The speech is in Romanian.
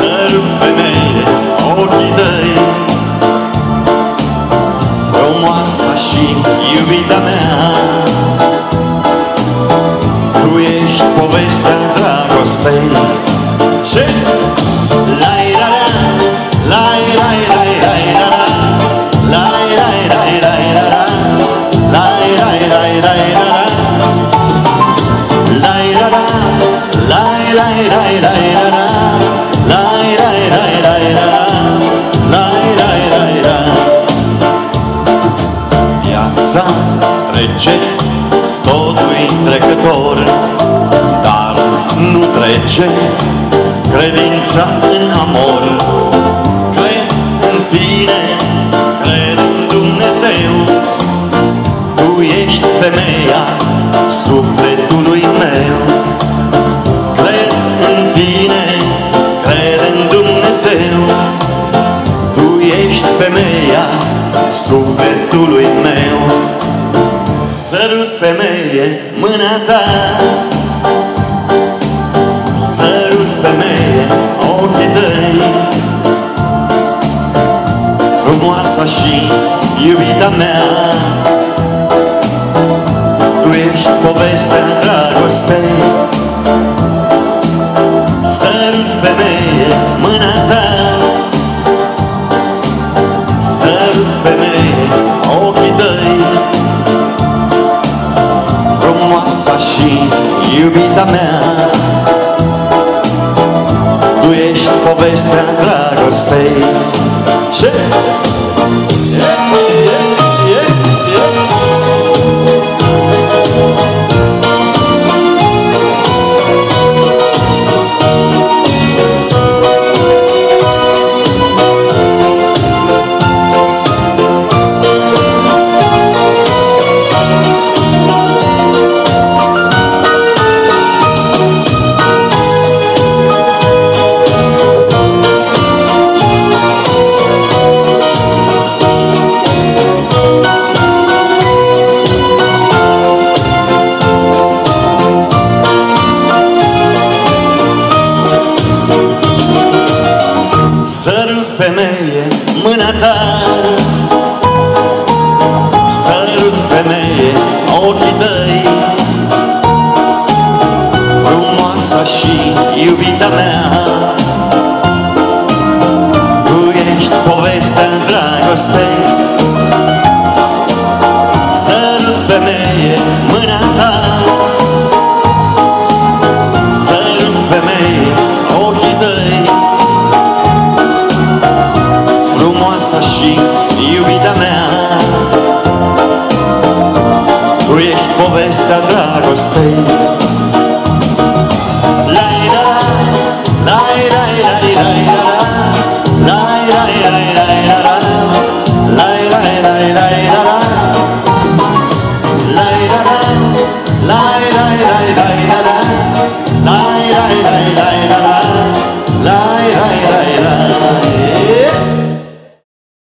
Sărut, femeie, ochii tăi, frumoasa și iubita mea. Tu ești povestea dragostei. Și lai la la, lai lai lai lai la la, lai lai lai lai la la, lai lai lai lai la la, lai la la, lai lai lai lai la la, lai lai lai lai la la, lai lai lai la. Viața trece, totul-i trecător, dar nu trece credința în amor. Cred în tine, cred în Dumnezeu, tu ești femeia sufletului meu. Cred în tine, cred în Dumnezeu, tu ești femeia sufletului meu. Sărut, femeie, mâna ta, sărut, femeie, ochii tăi, frumoasa și iubita mea. Tu ești povestea dragostei. Sărut, femeie, mâna ta, sărut, femeie, ochii tăi, frumoasa și iubita mea. Tu ești povestea dragostei. Și sărut, femeie, mâna ta, sărut, femeie, ochii tăi, frumoasa și iubita mea. Tu ești povestea dragostei. Sărut, femeie, mâna ta, sărut, femeie, ochii tăi, frumoasa și iubita mea. Tu ești povestea dragostei.